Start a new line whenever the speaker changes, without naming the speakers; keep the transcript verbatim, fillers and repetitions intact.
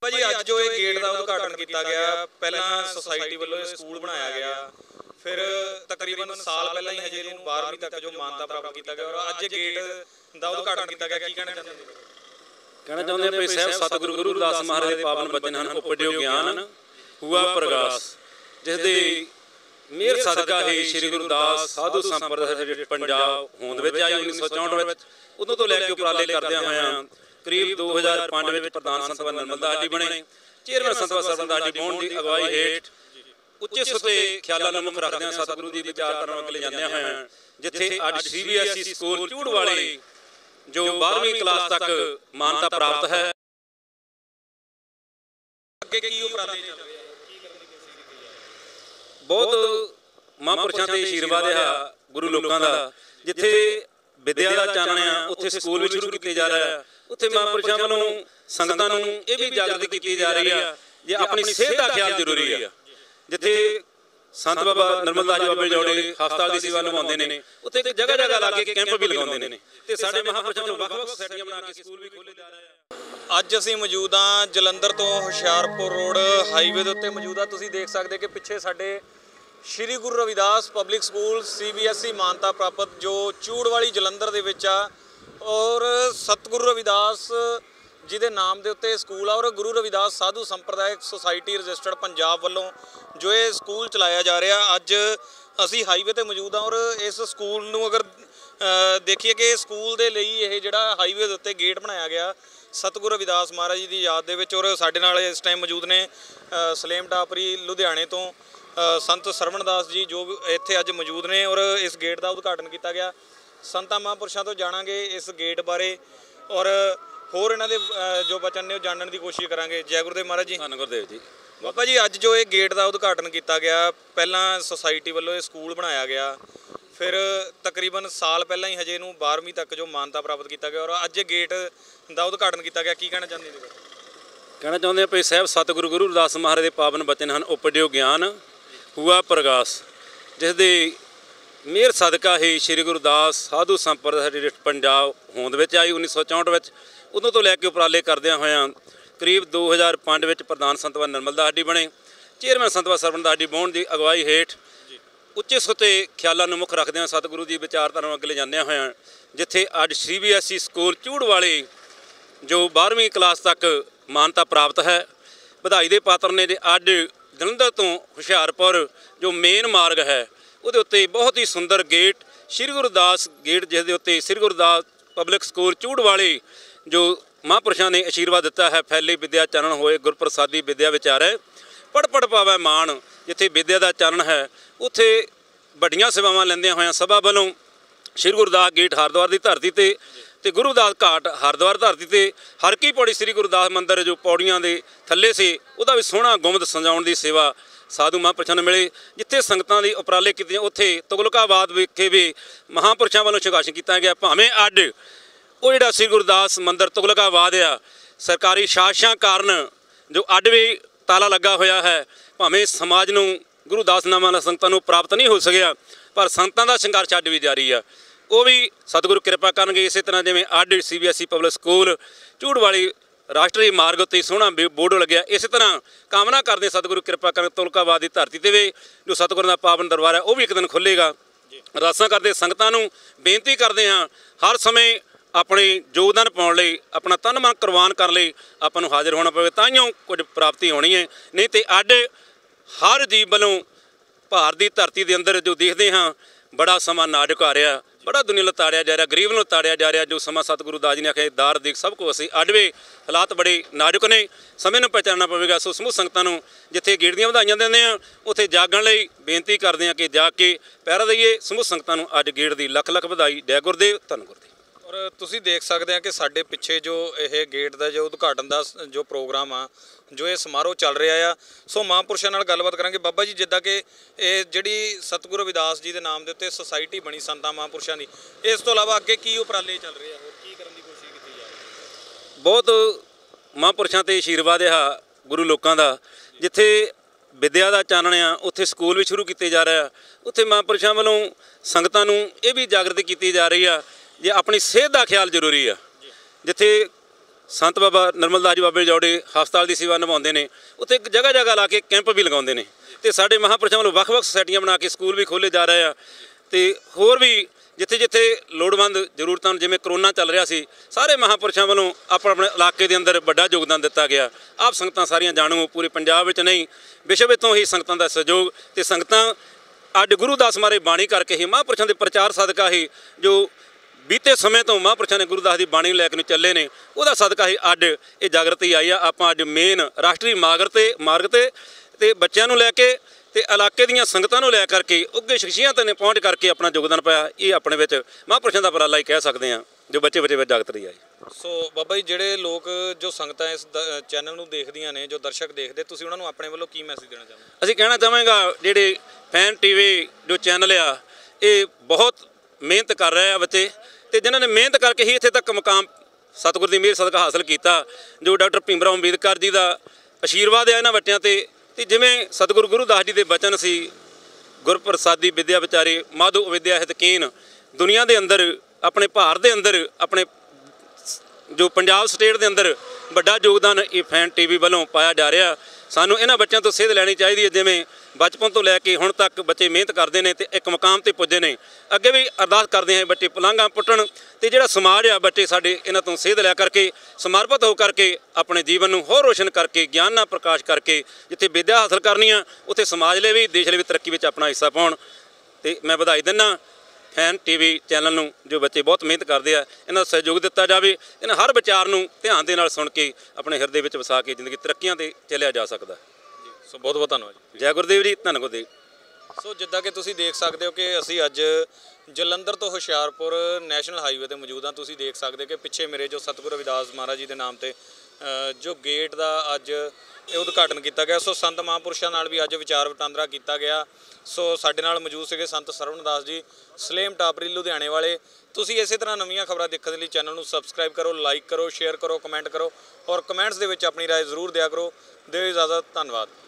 बाबा जी अज जो ये गेट का उद्घाटन किया गया, पहला सोसाइटी वालों स्कूल बनाया गया, फिर तकरीबन साल पहला ही हजे बारहवीं तक जो मानता प्राप्त किया गया और अज गेट का उद्घाटन किया गया, की कहना चाहते हैं?
कहना चाहते हैं भाई साहब सतगुरु गुरु रविदास महाराज के पावन बचन हैं, उपजो ज्ञान हुआ प्रकाश, जिसदे मेहर सदका ही श्री गुरुदास साधु संप्रदाय पंजाब होंद विच आई उन्नीस सौ चौंठ में उदों तो लैके उपराले करदे होए करीब दो हज़ार पांच में प्रधान संत बाबा नरमल दास जी बने, चेयरमैन संत बाबा सरवण दास जी बोहण की अगवाई हेठ उच्चे सुते ख्यालों को मुख रखदे सतगुरु की विचारधारा अगले जांदे होए जिथे अज C B S E school चूड़ वाले जो बारहवीं क्लास तक मानता प्राप्त है। बहुत महापुरुषों के आशीर्वाद है गुरु लोगों का, जिथे विद्या का चानण आ उत्थे स्कूल भी शुरू किए जा रहा है, उत्थे महापुरुषों वालों संगतां नूं ये भी जागृति की जा रही है जे अपनी सेहत का ख्याल जरूरी है। जिथे संत बाबा नरमल दास जी बाबे जोड़े हस्पताल की सेवा निभाते हैं, उत्थे जगह जगह ला के कैंप भी लगाते हैं ते साडे महापुरुषों को वख-वख सोसाइटियां बना के स्कूल भी खोले जा रहे हैं।
अज असीं मौजूद हाँ जलंधर तो हुशियारपुर रोड हाईवे के उत्ते मौजूद हाँ। तुसीं देख सकते कि पिछे साडे Shri Guru Ravidas public school C B S E मानता प्राप्त जो चूड़ वाली जलंधर दे विच आ और सतगुरु रविदास जी के नाम के उत्ते स्कूल आ और गुरु रविदास साधु संप्रदायक सोसाइटी रजिस्टर्ड पंजाब वालों जो ये स्कूल चलाया जा रहा। अज असी हाईवे ते मौजूद हाँ और इस स्कूल नूं अगर देखिए कि स्कूल दे लई ये जिहड़ा हाईवे दे उत्ते गेट बनाया गया सतगुरु रविदास महाराज जी की याद दे विच और साडे नाल इस टाइम मौजूद ने सलेम टापरी लुधियाने तो संत सरवण दास जी जो इत्थे अज मौजूद ने और इस गेट का उद्घाटन किया गया। संतां महापुरुषों तो जाणांगे इस गेट बारे और होर इन्हां दे जो बचन ने जानने की कोशिश करांगे। जय गुरुदेव महाराज जी।
धन गुरुदेव जी।
बाबा जी अज जो ये गेट का उद्घाटन किया गया, पहला सोसाइटी वालों ये स्कूल बनाया गया, फिर तकरीबन साल पहला ही हजे नूं बारहवीं तक जो मानता प्राप्त किया गया और अज गेट का उद्घाटन किया गया, की कहना चाहते हैं?
कहना चाहते हैं भाई साहब सतगुरु गुरु रविदास महाराज के पावन बचन हैं, उपजो ज्ञान हुआ प्रकाश, जिसदे मेहर सदका ही श्री गुरुदास साधु संप्रदाय पंजाब होंद विच आई उन्नीस सौ चौंठ में उदों तो लैके उपराले करदे होए करीब दो हज़ार पांच में प्रधान संत बाबा नरमल दास जी बने, चेयरमैन संत बाबा सरवण दास जी बोहण की अगवाई हेठ उच्चे सुते ख्यालों को मुख रखदे सतगुरु की विचारधारा अगले जांदे होए जिथे अज C B S E school चूड़ वाले जो बारहवीं क्लास तक मानता प्राप्त है। बधाई के पात्र ने जे अज जलंधर तो हुशियारपुर जो मेन मार्ग है वो उत्ते बहुत ही सुंदर गेट श्री गुरुदास गेट जिसके उत्ते श्री गुरुदास पब्लिक स्कूल चूड़ वाले जो महापुरुषों ने आशीर्वाद दिता है, फैली विद्या चानण होए गुरप्रसादी विद्या विचारे पढ़ पढ़ पावै मान, जिथे विद्या का चानण है उत्थे वड्डियां सेवावां लैंदियां होइयां सभा वालों श्री गुरुदास गेट हरद्वार की धरती ते ते गुरुदास घाट हरद्वार धरती ते हर की पौड़ी श्री गुरुदास मंदिर जो पौड़ियां दे थल्ले से उहदा भी सोहना गुंबद सजाउण की सेवा साधु महापुरुषों ने मिले। जिथे संगतां दी उपराले कीते उत्थे तुगलकाबाद विखे भी महापुरुषों वालों संघर्ष किया गया, भावें अड वो जिहड़ा श्री गुरुदास मंदिर तुगलकाबाद आ सरकारी शासना कारण जो अड भी ताला लगा होया है, भावें समाज नूं गुरुदास नामां नाल संगतां नूं प्राप्त नहीं हो सकिया पर संगतां दा संघर्ष अड भी जारी है, वो भी सतगुरु कृपा करनगे। इस तरह जिवें अड C B S E public school चूड़ वाली राष्ट्रीय मार्ग उत्ते सोहना बोर्ड लग्या, इस तरह कामना करते सतगुरु कृपा करन तुगलकाबाद की धरती ते भी जो सतगुरु का पावन दरबार है वो भी एक दिन खुलेगा। अरदासां करते संगतां नूं बेनती करते हाँ हर समय अपने योगदान पाउण लई अपना तन मन कुरबान करन लई आपां नूं हाजिर होना पवे, ताइयों कुछ प्राप्ति होनी है, नहीं तो अड हर जीव वालों भारत की धरती के अंदर जो देखते हाँ बड़ा समा नाजुक आ रहा, बड़ा दुनिया लो ताड़िया जा रहा, गरीब लो ताड़िया जा रहा, जो समा सतगुरु दास जी ने आखे दार देख सब को असी अडवे हालात बड़े नाजुक ने, समय में पहचानना पवेगा। सो समूह संगतां नूं जिथे गेट दीआं वधाइयां दिंदे आ उत्थे जागण लई बेनती करदे आ कि जाग के पैरा दईए। समूह संगतां नूं अज गेट दी लख लख वधाई। जय गुरुदेव, धन गुरुदेव।
और तुसीं देख सकते हैं कि साडे पिछे जो ये गेट का जो उद्घाटन का जो प्रोग्राम आ जो ये समारोह चल रहा है, सो महापुरुषों नाल गलबात करांगे। बाबा जी जिद्दां कि ये जिहड़ी सतगुरु रविदास जी के नाम के उत्ते सोसाइटी बनी संतां महापुरुषों की, इस तो इलावा अगे की उपराले चल रहे हैं, की करने की कोशिश की जा रही?
बहुत महापुरुषों ते आशीर्वाद है गुरु लोगों का, जिथे विद्या का चानण आ उत्थे स्कूल भी शुरू किए जा रहा, उत्थे महापुरुषों वालों संगतां नूं ये भी जागृति की जा रही है जे अपनी सेहत का ख्याल जरूरी है। जिथे ਸੰਤ ਬਾਬਾ ਨਰਮਲ ਦਾਸ ਜੀ ਬਾਬੇ ਜੋੜੇ ਹਸਪਤਾਲ ਦੀ ਸੇਵਾ ਨਿਭਾਉਂਦੇ ਨੇ। ਉੱਥੇ ਜਗ੍ਹਾ ਜਗ੍ਹਾ ਲਾ ਕੇ ਕੈਂਪ ਵੀ ਲਗਾਉਂਦੇ ਨੇ ਤੇ ਸਾਡੇ ਮਹਾਂਪੁਰਸ਼ਾਂ ਵੱਲੋਂ ਵੱਖ-ਵੱਖ ਸੁਸਾਇਟੀਆਂ ਬਣਾ ਕੇ ਸਕੂਲ ਵੀ ਖੋਲ੍ਹੇ ਜਾ ਰਹੇ ਆ ਤੇ ਹੋਰ ਵੀ ਜਿੱਥੇ ਜਿੱਥੇ ਲੋੜਵੰਦ ਜ਼ਰੂਰਤਾਂ ਨੂੰ, ਜਿਵੇਂ ਕਰੋਨਾ ਚੱਲ ਰਿਹਾ ਸੀ, ਸਾਰੇ ਮਹਾਂਪੁਰਸ਼ਾਂ ਵੱਲੋਂ ਆਪਣੇ ਆਪਣੇ ਇਲਾਕੇ ਦੇ ਅੰਦਰ ਵੱਡਾ ਯੋਗਦਾਨ ਦਿੱਤਾ ਗਿਆ। ਆਪ ਸੰਗਤਾਂ ਸਾਰੀਆਂ ਜਾਣੂ, ਪੂਰੇ ਪੰਜਾਬ ਵਿੱਚ ਨਹੀਂ ਵਿਸ਼ਵ ਵਿੱਚੋਂ ਹੀ ਸੰਗਤਾਂ ਦਾ ਸਹਿਯੋਗ ਤੇ ਸੰਗਤਾਂ ਅੱਜ ਗੁਰੂਦਾਸ ਮਹਾਰਾਜ ਬਾਣੀ ਕਰਕੇ ਹੀ ਮਹਾਂਪੁਰਸ਼ਾਂ ਦੇ ਪ੍ਰਚਾਰ ਸਦਕਾ ਹੀ ਜੋ ਬੀਤੇ ਸਮੇਂ ਤੋਂ ਮਹਾਂਪੁਰਸ਼ਾਂ ਨੇ ਗੁਰੂਦਾਸ ਦੀ ਬਾਣੀ ਲੈ ਕੇ ਨੂੰ ਚੱਲੇ ਨੇ, ਉਹਦਾ ਸਦਕਾ ਹੀ ਅੱਜ ਇਹ ਜਾਗਰਤੀ ਆਈ ਆ। ਆਪਾਂ ਅੱਜ ਮੇਨ ਰਾਸ਼ਟਰੀ ਮਾਰਗ ਤੇ ਮਾਰਗ ਤੇ ਤੇ ਬੱਚਿਆਂ ਨੂੰ ਲੈ ਕੇ ਤੇ ਇਲਾਕੇ ਦੀਆਂ ਸੰਗਤਾਂ ਨੂੰ ਲੈ ਕਰਕੇ ਉੱਘੇ ਸ਼ਖਸੀਅਤਾਂ ਨੇ ਪਹੁੰਚ ਕਰਕੇ ਆਪਣਾ ਯੋਗਦਾਨ ਪਾਇਆ। ਇਹ ਆਪਣੇ ਵਿੱਚ ਮਹਾਂਪੁਰਸ਼ਾਂ ਦਾ ਉਪਰਾਲਾ ਹੀ ਕਹਿ ਸਕਦੇ ਹਾਂ, ਜੋ ਬੱਚੇ ਬੱਚੇ ਵਿੱਚ ਜਾਗਰਤੀ ਆਈ।
ਸੋ ਬਾਬਾ ਜੀ, ਜਿਹੜੇ ਲੋਕ ਜੋ ਸੰਗਤਾਂ ਇਸ ਚੈਨਲ ਨੂੰ ਦੇਖਦੀਆਂ ਨੇ, ਜੋ ਦਰਸ਼ਕ ਦੇਖਦੇ, ਤੁਸੀਂ ਉਹਨਾਂ ਨੂੰ ਆਪਣੇ ਵੱਲੋਂ ਕੀ ਮੈਸੇਜ ਦੇਣਾ ਚਾਹੁੰਦੇ?
ਅਸੀਂ ਕਹਿਣਾ ਚਾਹਾਂਗਾ ਜਿਹੜੇ ਫੈਨ ਟੀਵੀ ਜੋ ਚੈਨਲ ਆ, ਇਹ ਬਹੁਤ ਮਿਹਨਤ ਕਰ ਰਹੇ ਆ ਬੱਚੇ, ਤੇ ਜਿਨ੍ਹਾਂ ਨੇ ਮਿਹਨਤ ਕਰਕੇ ਹੀ ਇੱਥੇ ਤੱਕ ਮੁਕਾਮ ਸਤਿਗੁਰ ਦੀ ਮਿਹਰ ਸਦਕਾ ਹਾਸਲ ਕੀਤਾ। ਜੋ ਡਾਕਟਰ ਭੀਮ ਰਾਓ ਅੰਬੇਦਕਰ ਜੀ ਦਾ ਆਸ਼ੀਰਵਾਦ ਹੈ ਇਹਨਾਂ ਬੱਚਿਆਂ ਤੇ, ਤੇ ਜਿਵੇਂ ਸਤਿਗੁਰੂ ਗੁਰੂਦਾਸ ਜੀ ਦੇ ਬਚਨ ਸੀ, ਗੁਰਪ੍ਰਸਾਦੀ ਵਿਦਿਆ ਵਿਚਾਰੇ ਮਾਧੋ ਅਵਿਦਿਆ ਹਿਤ ਕੀਨ। ਦੁਨੀਆ ਦੇ ਅੰਦਰ, ਆਪਣੇ ਭਾਰਤ ਦੇ ਅੰਦਰ, ਆਪਣੇ ਜੋ ਪੰਜਾਬ ਸਟੇਟ ਦੇ ਅੰਦਰ ਵੱਡਾ ਯੋਗਦਾਨ ਇਹ ਫੈਨ ਟੀਵੀ ਵੱਲੋਂ ਪਾਇਆ ਜਾ ਰਿਹਾ। ਸਾਨੂੰ ਇਹਨਾਂ ਬੱਚਿਆਂ ਤੋਂ ਸੇਧ ਲੈਣੀ ਚਾਹੀਦੀ ਹੈ, ਜਿਵੇਂ ਬਚਪਨ ਤੋਂ ਲੈ ਕੇ ਹੁਣ ਤੱਕ ਬੱਚੇ ਮਿਹਨਤ ਕਰਦੇ ਨੇ ਤੇ ਇੱਕ ਮੁਕਾਮ ਤੇ ਪੁੱਜੇ ਨੇ। ਅੱਗੇ ਵੀ ਅਰਦਾਸ ਕਰਦੇ ਹਾਂ ਬੱਚੇ ਪਲਾਂਘਾਂ ਪੁੱਟਣ, ਤੇ ਜਿਹੜਾ ਸਮਾਜ ਆ ਬੱਚੇ ਸਾਡੇ ਇਹਨਾਂ ਤੋਂ ਸੇਧ ਲਿਆ ਕਰਕੇ ਸਮਰਪਿਤ ਹੋ ਕਰਕੇ ਆਪਣੇ ਜੀਵਨ ਨੂੰ ਹੋਰ ਰੋਸ਼ਨ ਕਰਕੇ, ਗਿਆਨ ਨਾਲ ਪ੍ਰਕਾਸ਼ ਕਰਕੇ, ਜਿੱਥੇ ਵਿਦਿਆ ਹਾਸਲ ਕਰਨੀ ਆ ਉੱਥੇ ਸਮਾਜ ਲਈ ਵੀ ਦੇਸ਼ ਲਈ ਵੀ ਤਰੱਕੀ ਵਿੱਚ ਆਪਣਾ ਹਿੱਸਾ ਪਾਉਣ। ਤੇ ਮੈਂ ਵਧਾਈ ਦਿੰਦਾ ਫੈਨ ਟੀਵੀ ਚੈਨਲ ਨੂੰ, ਜੋ ਬੱਚੇ ਬਹੁਤ ਮਿਹਨਤ ਕਰਦੇ ਆ, ਇਹਨਾਂ ਦਾ ਸਹਿਯੋਗ ਦਿੱਤਾ ਜਾਵੇ। ਇਹਨਾਂ ਹਰ ਵਿਚਾਰ ਨੂੰ ਧਿਆਨ ਦੇ ਨਾਲ ਸੁਣ ਕੇ ਆਪਣੇ ਹਿਰਦੇ ਵਿੱਚ ਵਸਾ ਕੇ ਜ਼ਿੰਦਗੀ ਤਰੱਕੀਆਂ ਤੇ ਚੱਲਿਆ ਜਾ ਸਕਦਾ।
ਸੋ ਬਹੁਤ ਬਹੁਤ ਧੰਨਵਾਦ ਜੀ।
ਜੈ ਗੁਰਦੇਵ ਜੀ, ਧੰਨ ਗੁਰਦੇਵ।
ਸੋ ਜਿੱਦਾਂ ਕਿ ਤੁਸੀਂ ਦੇਖ ਸਕਦੇ ਹੋ ਕਿ ਅਸੀਂ ਅੱਜ ਜਲੰਧਰ ਤੋਂ ਹੁਸ਼ਿਆਰਪੁਰ ਨੈਸ਼ਨਲ ਹਾਈਵੇ ਤੇ ਮੌਜੂਦ ਹਾਂ। ਤੁਸੀਂ ਦੇਖ ਸਕਦੇ ਕਿ ਪਿੱਛੇ ਮੇਰੇ ਜੋ ਸਤਿਗੁਰੂ ਰਵਿਦਾਸ ਮਹਾਰਾਜ ਜੀ ਦੇ ਨਾਮ ਤੇ ਜੋ ਗੇਟ ਦਾ ਅੱਜ ਇਹ ਉਦਘਾਟਨ ਕੀਤਾ ਗਿਆ। ਸੋ ਸੰਤ ਮਹਾਂਪੁਰਸ਼ਾਂ ਨਾਲ ਵੀ ਅੱਜ ਵਿਚਾਰ ਵਟਾਂਦਰਾ ਕੀਤਾ ਗਿਆ। ਸੋ ਸਾਡੇ ਨਾਲ ਮੌਜੂਦ ਸੀਗੇ ਸੰਤ ਸਰਵਣਦਾਸ ਜੀ, ਸਲੇਮ ਟਾਪਰੀ ਲੁਧਿਆਣੇ ਵਾਲੇ। ਤੁਸੀਂ ਇਸੇ ਤਰ੍ਹਾਂ ਨਵੀਆਂ ਖਬਰਾਂ ਦੇਖਣ ਦੇ ਲਈ ਚੈਨਲ ਨੂੰ ਸਬਸਕ੍ਰਾਈਬ ਕਰੋ, ਲਾਈਕ ਕਰੋ, ਸ਼ੇਅਰ ਕਰੋ, ਕਮੈਂਟ ਕਰੋ ਔਰ ਕਮੈਂਟਸ ਦੇ ਵਿੱਚ ਆਪਣੀ ਰਾਏ ਜ਼ਰੂਰ ਦਿਆ ਕਰੋ। ਦਿਓ ਇਜਾਜ਼ਤ, ਧੰਨਵਾਦ।